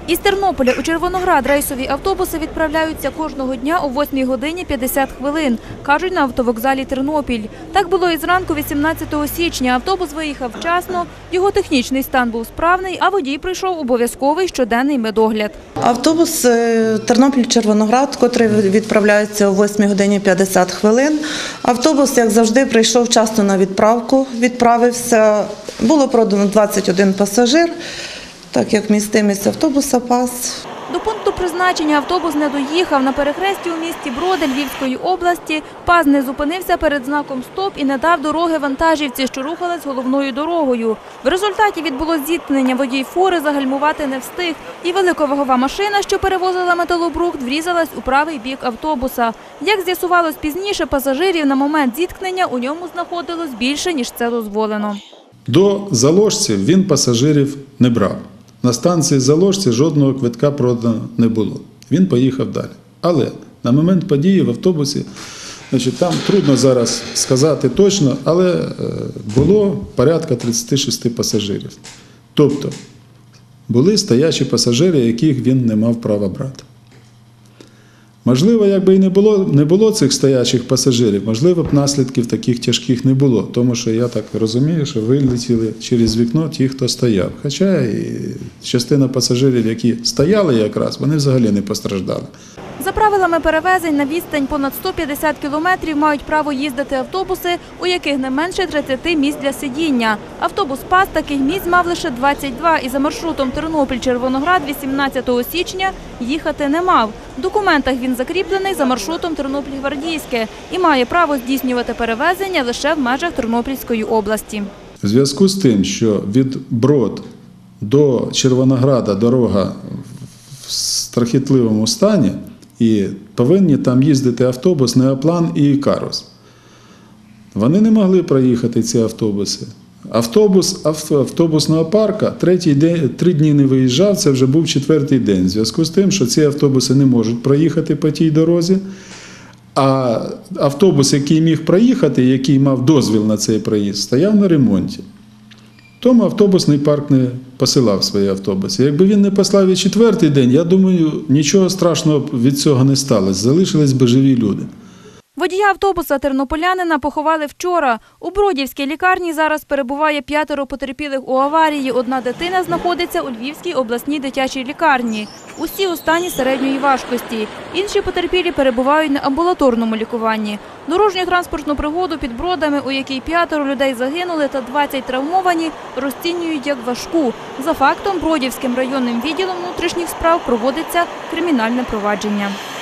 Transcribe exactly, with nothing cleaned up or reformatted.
Із Тернополя у Червоноград рейсові автобуси відправляються кожного дня о восьмій годині п'ятдесят хвилин, кажуть на автовокзалі Тернопіль. Так було і зранку вісімнадцятого січня. Автобус виїхав вчасно, його технічний стан був справний, а водій пройшов обов'язковий щоденний медогляд. Автобус Тернопіль-Червоноград, котрий відправляється о восьмій годині п'ятдесят хвилин. Автобус, як завжди, прийшов вчасно на відправку, відправився. Було продано двадцять один пасажир, так як вмістимість автобуса пас. До пункту призначення автобус не доїхав. На перехресті у місті Броди Львівської області пас не зупинився перед знаком «Стоп» і не дав дороги вантажівці, що рухалась головною дорогою. В результаті відбулось зіткнення. Водій фури загальмувати не встиг. І великовагова машина, що перевозила металобрухт, врізалась у правий бік автобуса. Як з'ясувалось пізніше, пасажирів на момент зіткнення у ньому знаходилось більше, ніж це дозволено. До Заложців він пасажирів не брав. На станції Заложці жодного квитка продано не було. Він поїхав далі. Але на момент події в автобусі, значить, там трудно зараз сказати точно, але було порядка тридцяти шести пасажирів. Тобто були стоячі пасажири, яких він не мав права брати. Можливо, якби і не було, не було цих стоячих пасажирів, можливо б наслідків таких тяжких не було. Тому що я так розумію, що вилетіли через вікно ті, хто стояв. Хоча і частина пасажирів, які стояли якраз, вони взагалі не постраждали. За правилами перевезень на відстань понад сто п'ятдесят кілометрів мають право їздити автобуси, у яких не менше тридцяти місць для сидіння. Автобус ПАС таких місць мав лише двадцять два і за маршрутом Тернопіль-Червоноград вісімнадцятого січня їхати не мав. В документах він закріплений за маршрутом Тернопіль-Гвардійське і має право здійснювати перевезення лише в межах Тернопільської області. У зв'язку з тим, що від Брод до Червонограда дорога в страхітливому стані, і повинні там їздити автобус «Неоплан» і «Ікарус». Вони не могли проїхати ці автобуси. Автобус автобусного парка третій день, три дні не виїжджав, це вже був четвертий день. В зв'язку з тим, що ці автобуси не можуть проїхати по тій дорозі, а автобус, який міг проїхати, який мав дозвіл на цей проїзд, стояв на ремонті. Тому автобусний парк не посилав свої автобуси. Якби він не послав і четвертий день, я думаю, нічого страшного від цього не сталося. Залишились би живі люди. Водія автобуса тернополянина поховали вчора. У Бродівській лікарні зараз перебуває п'ятеро потерпілих у аварії. Одна дитина знаходиться у Львівській обласній дитячій лікарні. Усі у стані середньої важкості. Інші потерпілі перебувають на амбулаторному лікуванні. Дорожньо-транспортну пригоду під Бродами, у якій п'ятеро людей загинули та двадцять травмовані, розцінюють як важку. За фактом Бродівським районним відділом внутрішніх справ проводиться кримінальне провадження.